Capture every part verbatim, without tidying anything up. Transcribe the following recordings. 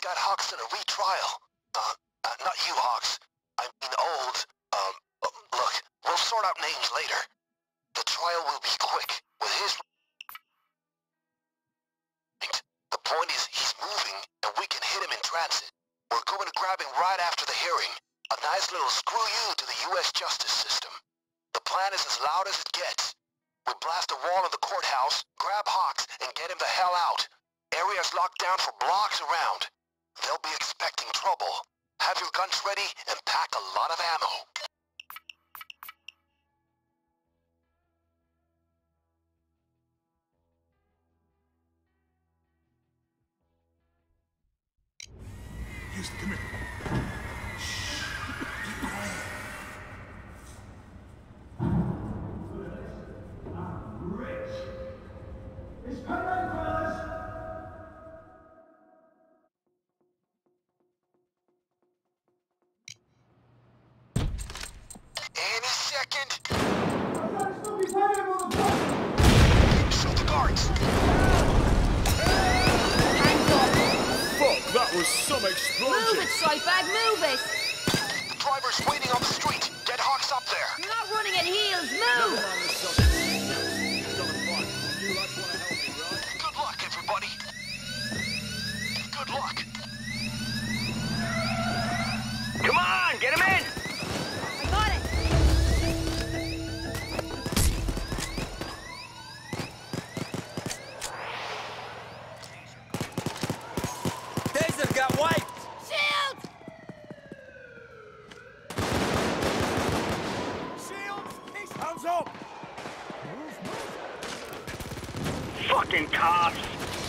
got Hoxton a retrial. Uh, uh, not you, Hox. I mean old. Um, uh, look, we'll sort out names later. The trial will be quick, with his... The point is, he's moving, and we can hit him in transit. We're going to grab him right after the hearing. A nice little screw you to the U S justice system. The plan is as loud as it gets. We blast a wall of the courthouse, grab Hox, and get him the hell out. Area's locked down for blocks around. They'll be expecting trouble. Have your guns ready and pack a lot of ammo. Houston, come here. Shh. Keep quiet. I'm rich. It's Payday, fellas. Any second. I gotta still be paying, motherfucker. Shoot the guards. Fuck, that was some explosion! Move it, Stripebag, move it! The driver's waiting on the street. Get Hox up there. You're not running at heels, move! You lads want to help me, right? Good luck, everybody. Good luck. Come on, get him in! I got it! Taser got wiped! Shield! Shields, hands up. Fucking cops!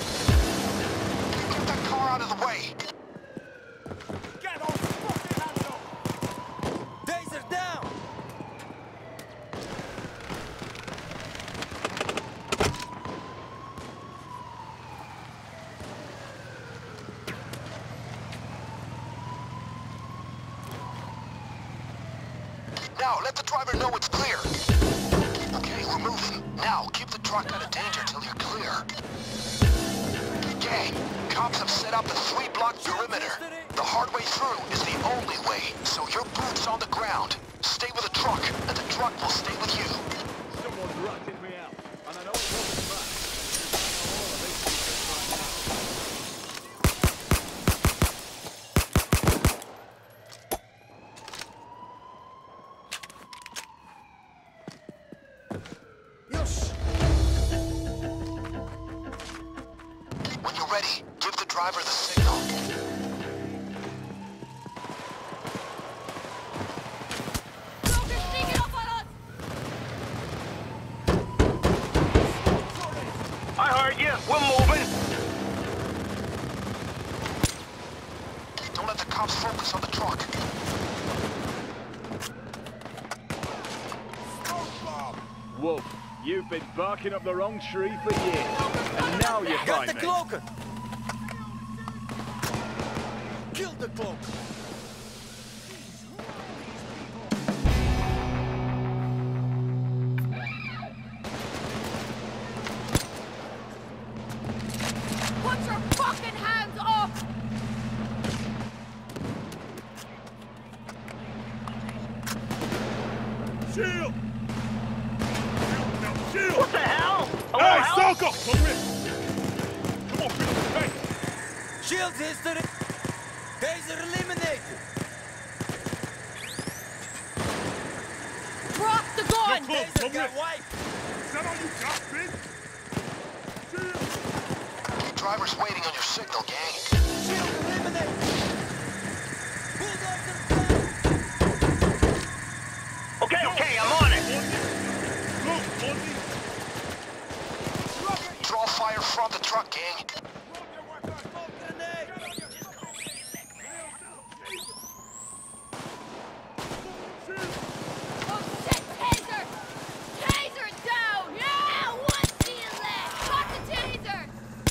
Get that car out of the way. Get those fucking hands up. Taser down! Now, let the driver know it's clear. Okay, we're moving. Now, keep the truck out of danger till you're clear. Gang, cops have set up a three-block perimeter. The hard way through is the only way, so your boots on the ground. Stay with the truck, and the truck will stay with you. Someone's ratted me out, and I know it wasn't that. All of these people When you're ready, give the driver the signal. Look, they're sneaking up on us! I heard you, we're moving! Don't let the cops focus on the truck. Wolf, you've been barking up the wrong tree for years, and now you Got find the me. cloaker! Kill the cloaker! Put your fucking hands up! Shield. Shield. What the hell? Oh, Hey, help? Soko! Come here. Come on, Peter. Hey. Shields history! Taser eliminated! Drop the gun! You're close. Taser Come got here. wiped! Is that all you got, bitch? Shield. Driver's waiting on your signal, gang. Shield eliminated! Bulldozer down! Okay, okay, I'm on it! Look, Bundy. Draw fire from the truck, gang. Oh shit, taser! Taser down! Yeah! One shield left! Got the taser!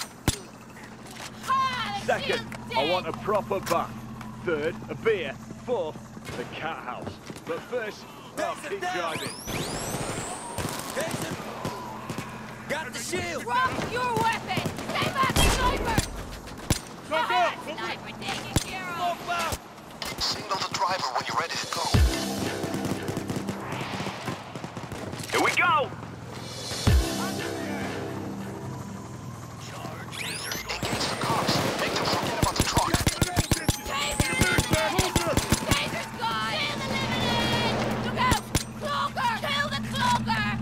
Ha! The Second, shield's I dead! want a proper bath. Third, a beer. Fourth, the cat house. But first, I'll keep driving. Taser! Got the shield! Drop your weapon! Stay back, sniper! Sniper taking care of. Smoke bomb! Signal the driver when you're ready to go. Here we go! Engage the cops. Make them forget about the truck. Taser's gone! Kill the eliminated! Look out! Cloaker! Kill the cloaker!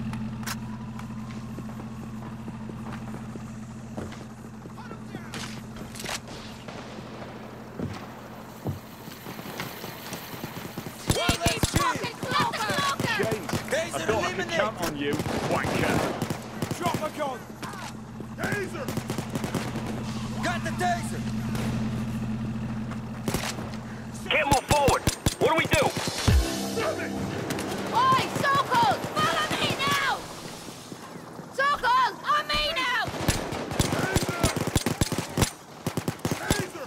Well, let's chill! Fucking cloaker! James, Taser I thought I could eliminate. count on you, wanker. Drop my gun! Taser! Got the taser! Can't move forward. What do we do? Stop it! Oi, Sokol! Follow me now! Sokol! On me now! Taser!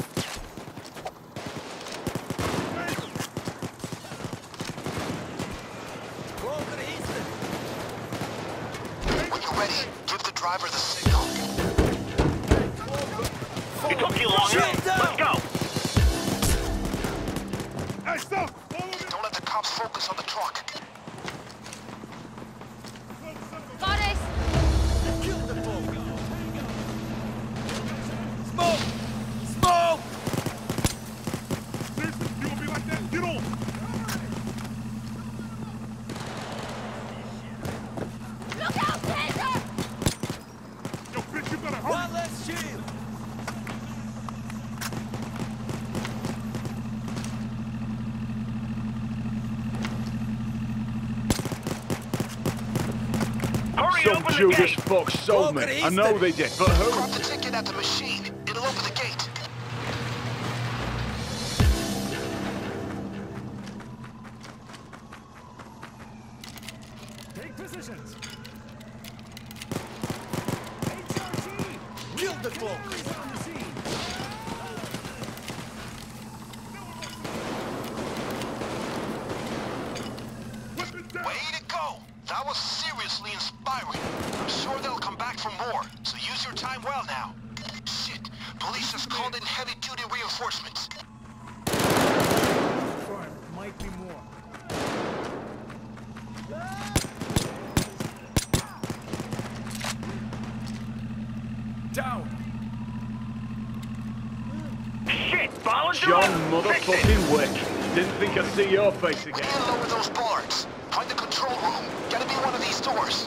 Cloaker Easton! When you're ready, give the driver the signal. It took you long Shoot enough. down. Let's go. Hey, stop! Follow me! Don't let the cops focus on the truck. Got it! Kill the fool! Smoke! Smoke! Jason, you gonna be like that? Get on! Look out, Taser! Yo, bitch, you gotta hurry! Well, let's chill! Hurry, Some open the Judas gate. fuck sold me. Look at I know Easton. they did, but who? Grab the ticket at the machine. It'll open the gate. Take positions! Kill the fool! on the scene! Weapon down! Way to go! That was seriously inspiring. I'm sure they'll come back for more, so use your time well now. Shit, police has called in heavy-duty reinforcements. Crime might be more. Down! Shit, Bollinger! John Fix it. motherfucking Wick. Didn't think I'd see your face We again. need to lower those bollards. Find the control room. Gotta be one of these doors.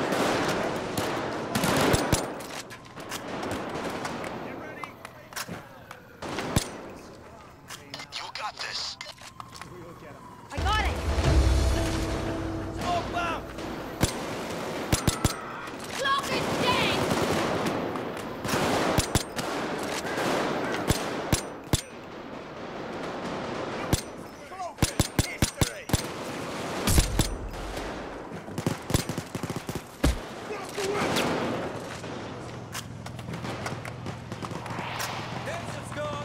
Get ready! You got this. We'll get him. I got it! Smoke bomb! Cloaker's dead! History! Drop the weapon! Taser's gone!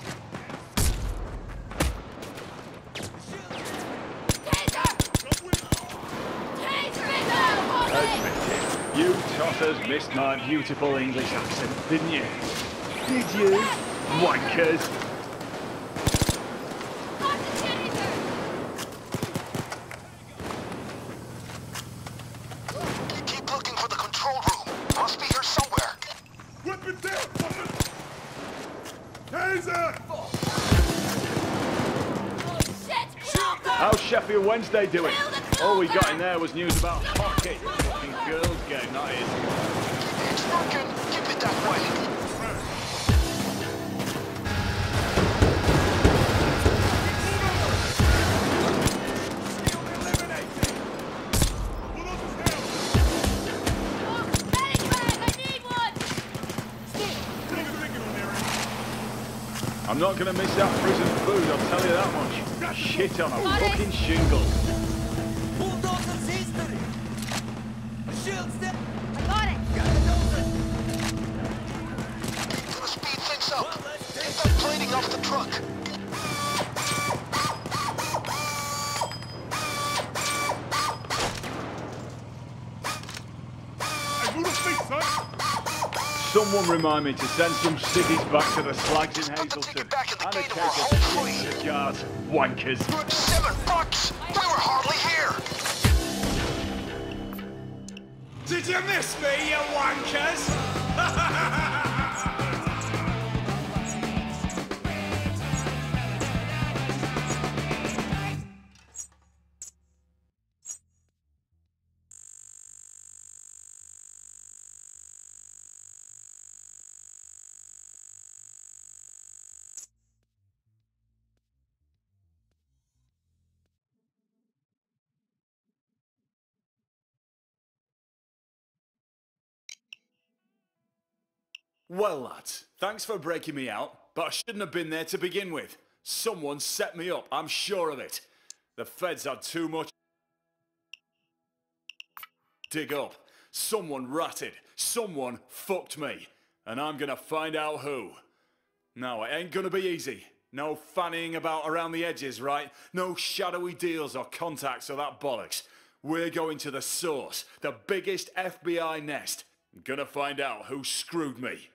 Taser! Taser it now! Admit it. You tossers missed my beautiful English accent, didn't you? Did you? Wankers. Got the taser! Keep looking for the control room. Must be here somewhere. Weapon down, fucker! Taser! Oh shit! Cloaker! How's Sheffield Wednesday doing? Kill the All we got cloaker! in there was news about hockey. Fucking girls game, that is. It's working. Keep it that way. Oh, medic bag! I need one! I'm not gonna miss that prison food, I'll tell you that much. Shit on a Got it. fucking shingle. Bulldozer's history! Shield's dead! I got it! Got the dozer! Gonna speed things up. Well, let's Get take that plating off the truck. Hey, move the feet, son! someone remind me to send some ciggies back to the slags in Hazleton. back in the And a gate cake and we're of home shit free. cigars, wankers. Seven bucks? We were hardly here. Did you miss me, you wankers? Well, lads, thanks for breaking me out, but I shouldn't have been there to begin with. Someone set me up, I'm sure of it. The feds had too much dig up. Someone ratted. Someone fucked me. And I'm gonna find out who. No, it ain't gonna be easy. No fannying about around the edges, right? No shadowy deals or contacts or that bollocks. We're going to the source, the biggest F B I nest. I'm gonna find out who screwed me.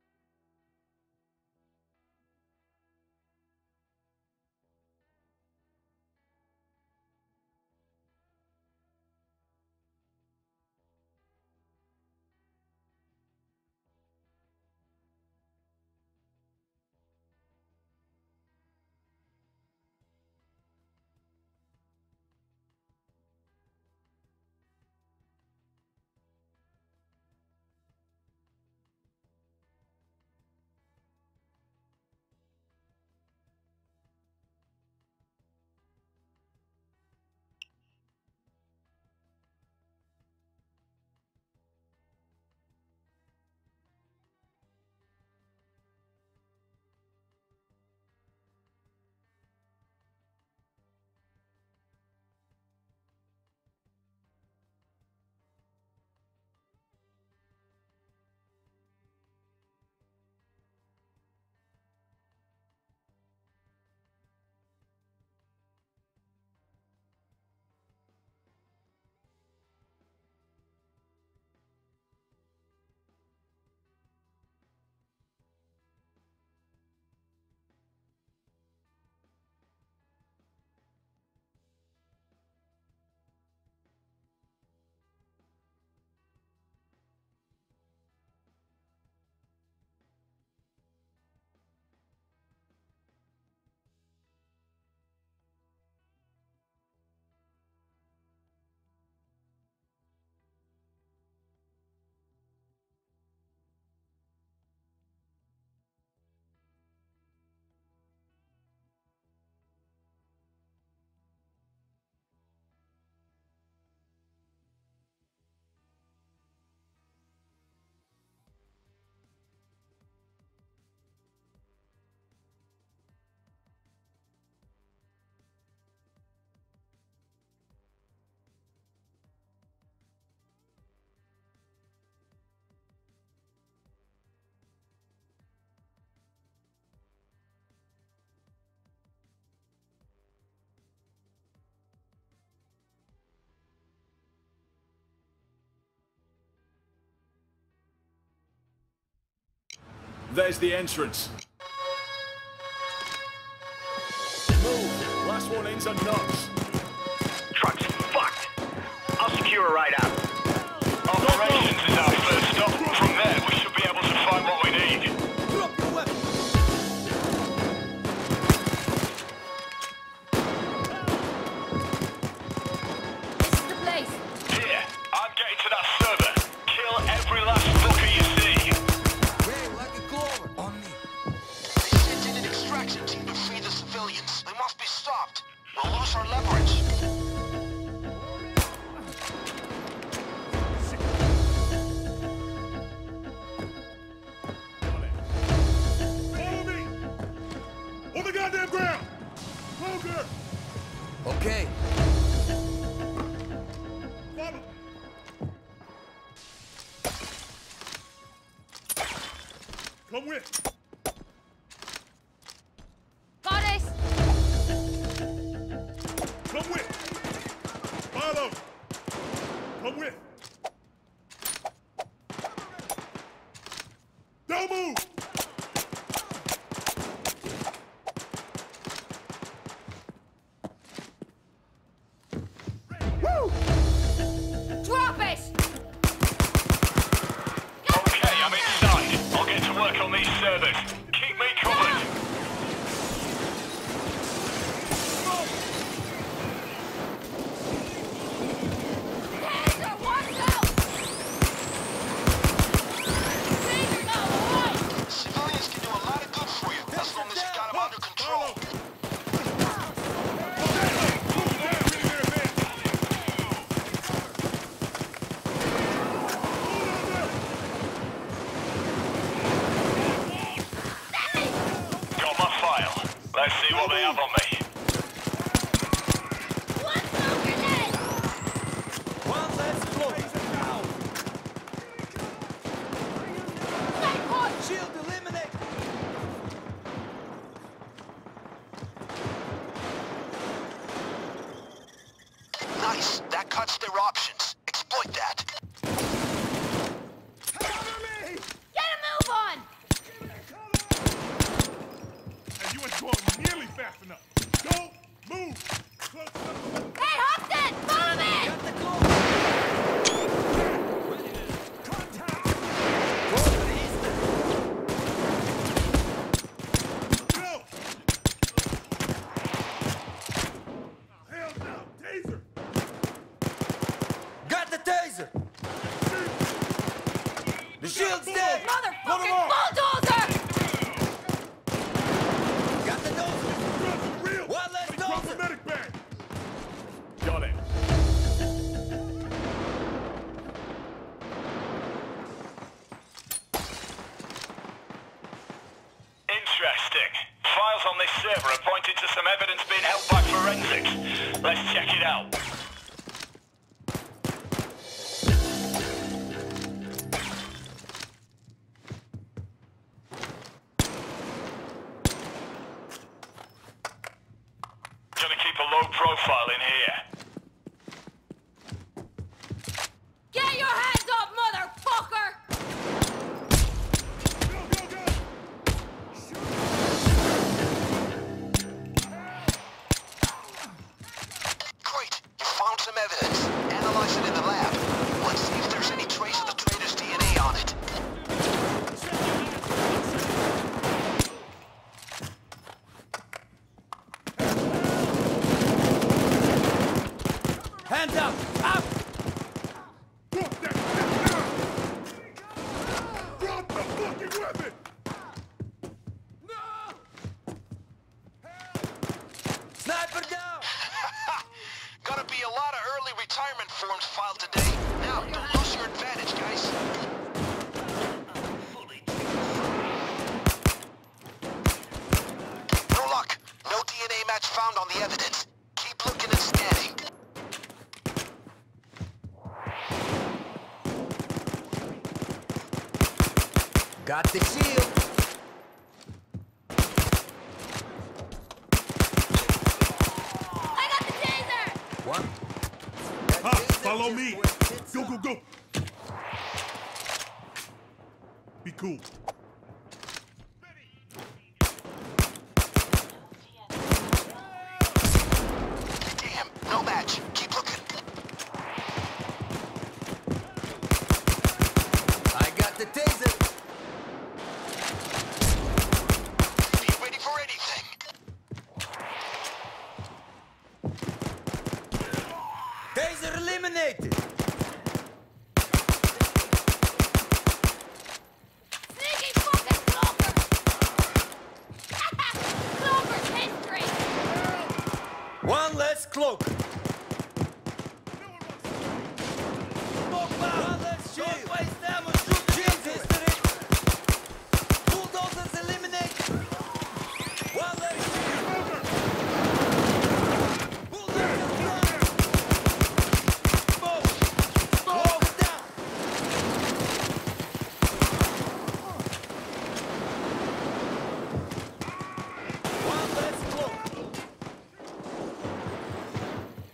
There's the entrance. Move. Last one in's a knocks. Truck's fucked. I'll secure a ride out. Operations is our first stop. From there, we should be able to find what we need. Drop your weapon. This is the place. Here, I'm getting to that server. Kill every last fucker you see. Hey, like a clover. On me. They sent in an extraction team to free the civilians. They must be stopped. We'll lose our leverage. Follow me! On the goddamn ground! Poker! Okay. Follow! Come with! Got it! Come with! Follow! Come with! Let's see what they have on me. One smoke grenade! One less floor. Stay put! Shield eliminate. Nice. That cuts their options. Exploit that. Get a move on! Hey, you ain't going nearly fast enough. Don't move. Close enough. Hey, Hoxton! Follow me! Got the clover. Clover east. Go. Oh, hell no. Taser. Got the taser. The shield's dead. Motherfucking bulldozer! Got the dozer. Drugs are real. One less Drop the dozer. medic bag. Got it. Interesting. Files on this server are pointing to some evidence being held by forensics. Let's check it out. Gonna keep a low profile in here. Get your hands up, motherfucker! Go, go, go. Great. You found some evidence. Analyze it in the lab. Let's see if there's any trace of the traitor's D N A on it. Hands up. Up. Drop that shit down. Drop the fucking weapon. Sniper down. Gonna be a lot of early retirement forms filed today. Now, don't lose your advantage, guys. No luck. No D N A match found on the evidence. Keep looking and scanning. Got the shield. I got the taser! One. Ah, follow me. Go, go, go. Be cool. Damn, no match. Keep looking. I got the taser. Be ready for anything. Taser eliminated. Sneaky fucking cloaker! Cloaker's history! One less cloak. One less shield. Don't waste ammo. Shoot shield history. Bulldozers eliminated. One less shield. Bulldozers down. Smoke. Smoke down. One less cloak.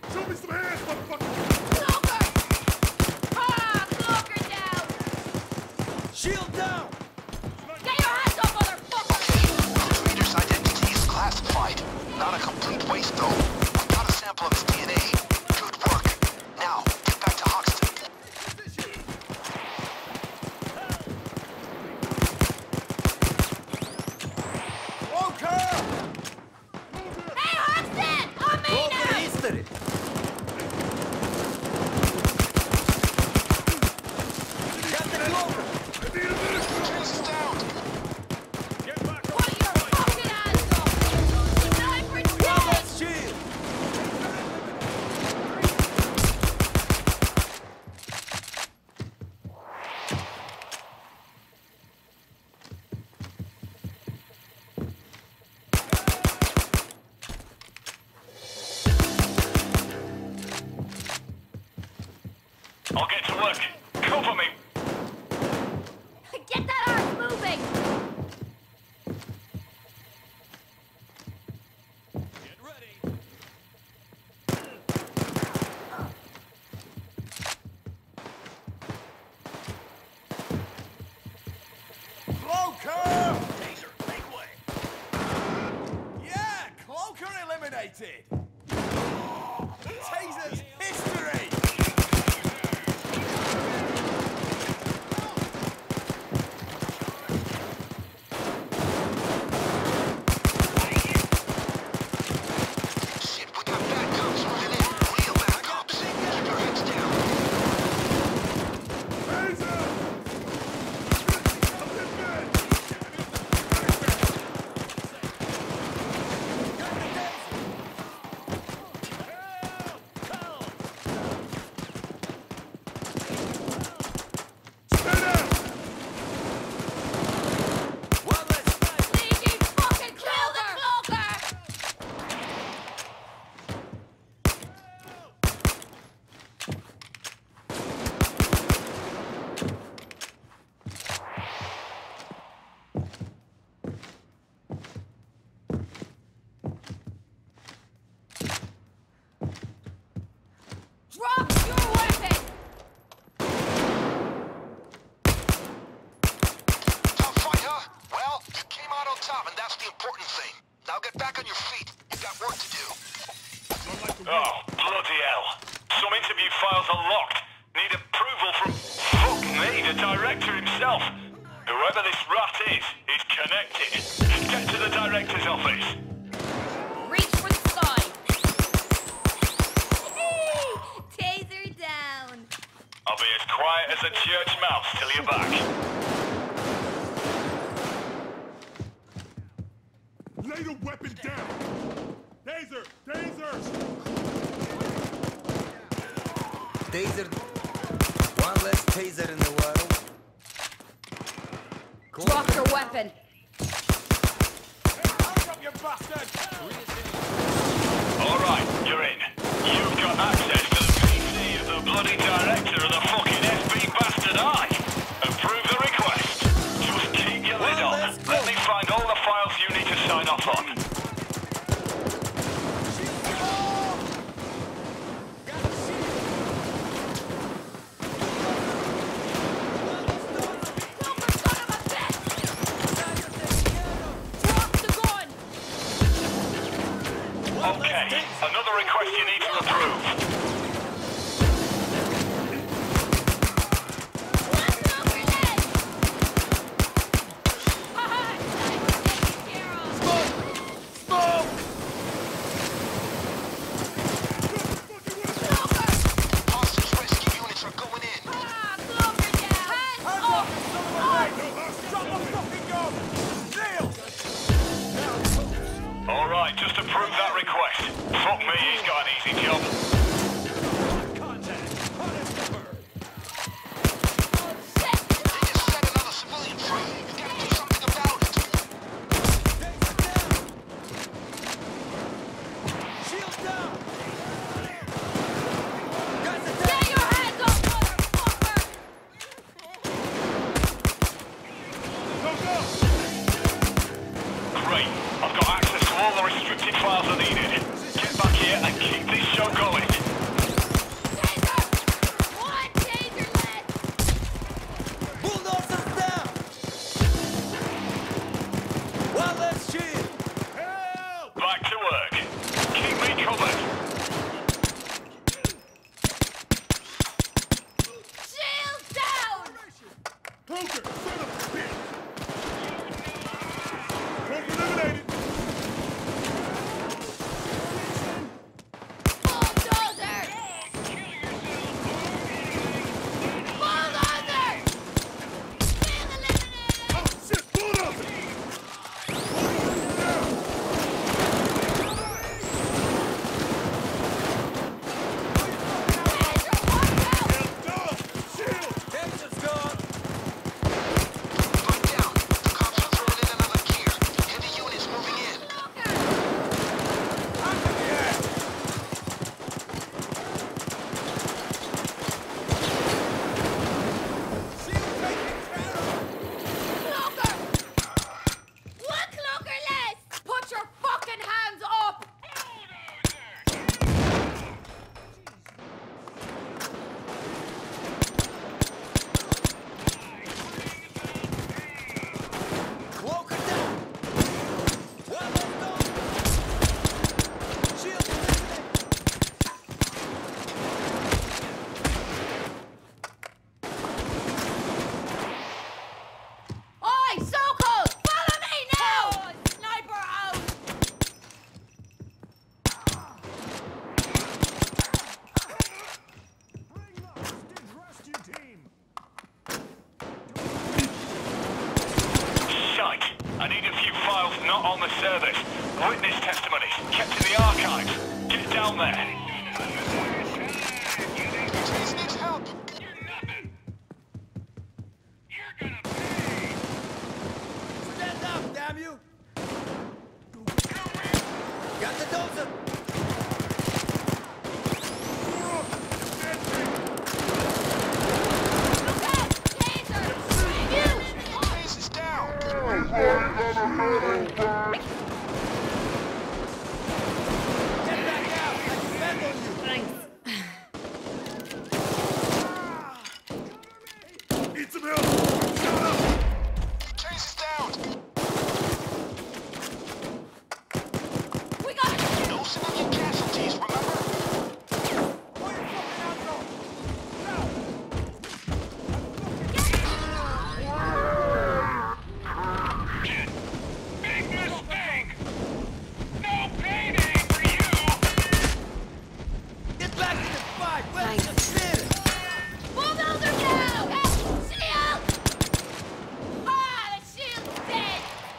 eliminated! Taser's history! Shit, we got bad cops moving in. Real bad cops. Keep your heads down. Taser! Sneaky fucking clover! Drop your weapon! Tough fight, huh? Well, you came out on top, and that's the important thing. Now get back on your feet. You got work to do. Oh, bloody hell. Some interview files are locked. Need approval from, fuck me, the director himself. Whoever this rat is, is connected. Get to the director's office. Reach for the sky! Taser down! I'll be as quiet as a church mouse till you're back. Lay the weapon down! Taser! Taser! Taser. One less taser in the world. Cool. Drop your weapon! You bastard! All right, you're in. You've got access to the P C of the bloody director of the fucking S B bastard eye. Approve the request. Just keep your lid Well, on. let's go. Let me find all the files you need to sign off on. Clover, son of a bitch! Drop the gun! Okay, another request you need to approve. What's over there? Haha, time to take care of! Smoke! Clover! Hostage rescue units are going in. Ah, Clover down! Hands off! Drop the fucking gun! Kneel! All right, just approve that request. Fuck me, he's got an easy job. They just set another civilian free. You gotta do something about it. Shield down! Guys, Get your hands off, motherfucker! Go, go! Great, I've got access to all the restricted files I needed. Get back here and keep this show going. Taser! One taser left! bulldozers down! One less shield! Help! Back to work. Keep me covered. Shield down! Poker! Son of a bitch! Poker eliminated! furthers. Witness testimonies kept in the archives. Get down there. Chase needs help. You're nothing. You're gonna pay. Stand up, damn you! Got the dozer! Chase is down. Get back out! I depend on you! Thanks. Need some help. Shut up. Chase is down. We got it! No civilian casualties, remember? Big mistake. No payday for you. Get back to the fight! Where's the spirit? Bulldozer down! Hey, shield! Ah, the shield's dead!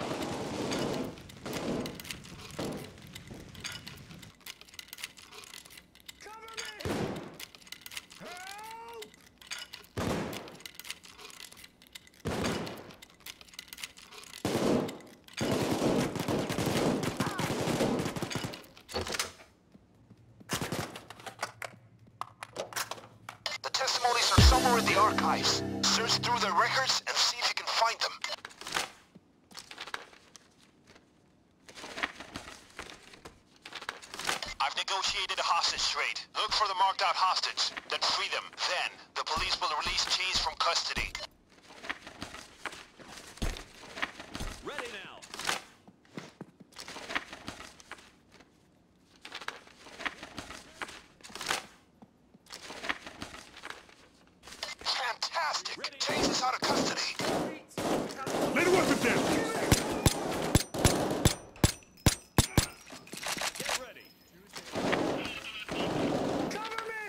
The testimonies are somewhere in the archives. Search through the records and see if you can find them. I've negotiated a hostage trade. Look for the marked out hostage, then free them. Then, the police will release Chase from custody. Ready now. Fantastic! Chase is out of custody. Lay the weapon down. Get ready. Cover me!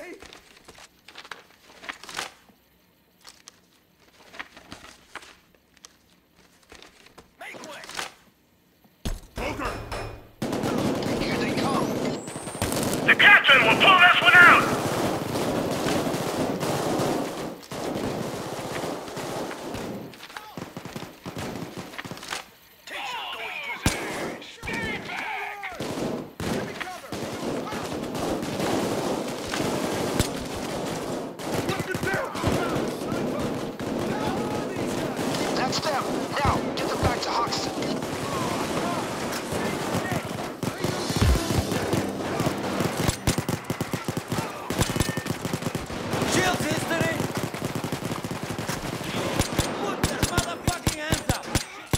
Make way! Poker. Here they come. The captain will pull this one out. Stay back. Weapon down. That's them. Now, get them back to Hoxton. Shield history! Put the motherfucking hands up!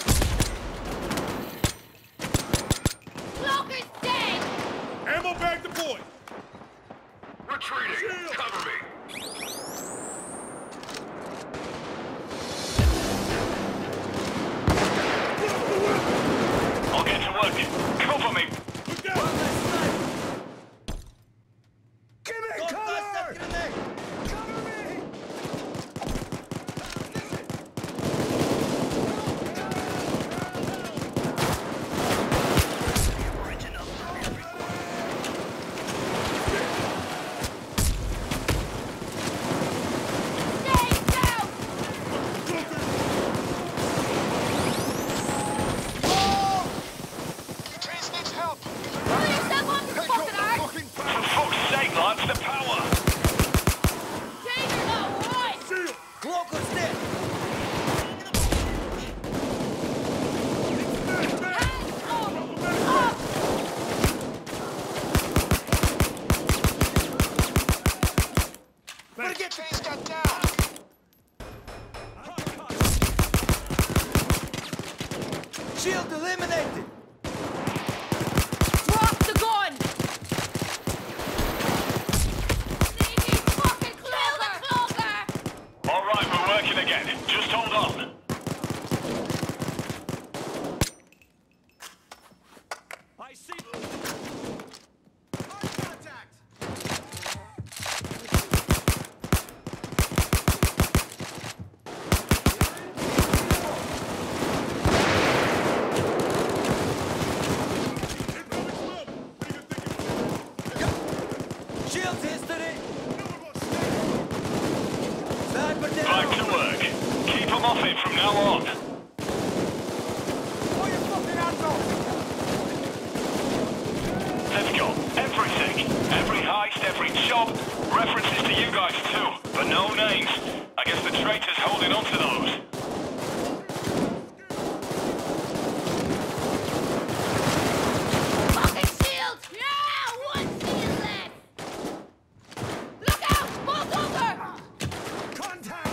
Cloaker's dead! Ammo bag deployed. Retreating. Cover me. I'll get to work. Cover me. Look out. Give me Don't cover! Touch that grenade! Cover me! Stay down! Chase needs help. Pull yourself off your fucking arse! For fuck's sake, lads, the power. Taser, no, right! Shield. Cloaker's dead! Hands up! Up! Better get Chase got down. Shield eliminated! Drop the gun! Sneaky fucking cloaker! Cloaker! All right, we're working again. Just hold on. I see. now on. They've got everything. Every heist, every job. References to you guys too, but no names. I guess the traitor's holding on to those. Fucking shield! Yeah! One shield left! Look out! Bulldozer! Contact!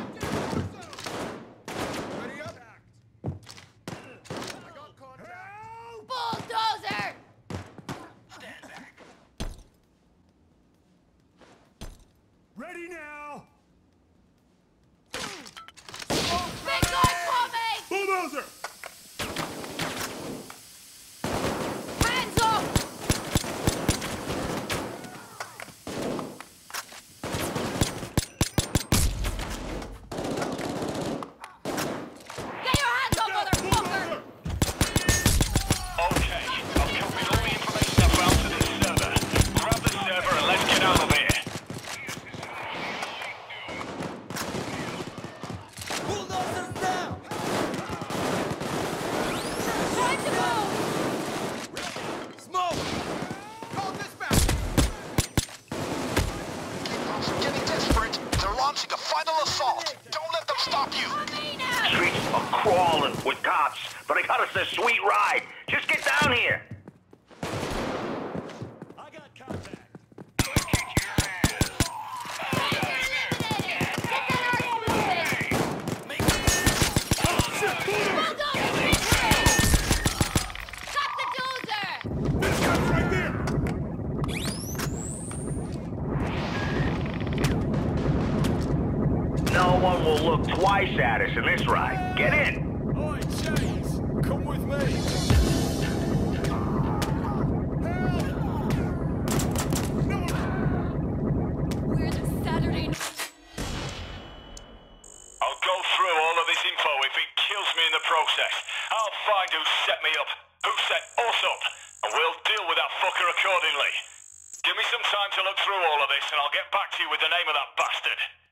Ready up? I got contact. Bulldozer! Ready now! Big guy coming! Bulldozer! Hands up! Get your hands up, motherfucker! Okay, I've copied all the information I found to this server. Grab the server and let's get out of here. Bulldozers down! Time to move! Smoke! Call dispatch! I'm getting desperate. They're launching a final assault. Don't let them stop you. Amina! Streets are crawling with cops, but they got us this sweet ride. Just get down here. I got contact. This guy's right there! No one will look twice at us in this ride. Get in. Oi, Chase! Come with me! We're the Saturday night. I'll go through all of this info if it kills me in the process. I'll find who set me up, who set us up, and we'll deal with that fucker accordingly. Give me some time to look through all of this and I'll get back to you with the name of that bastard.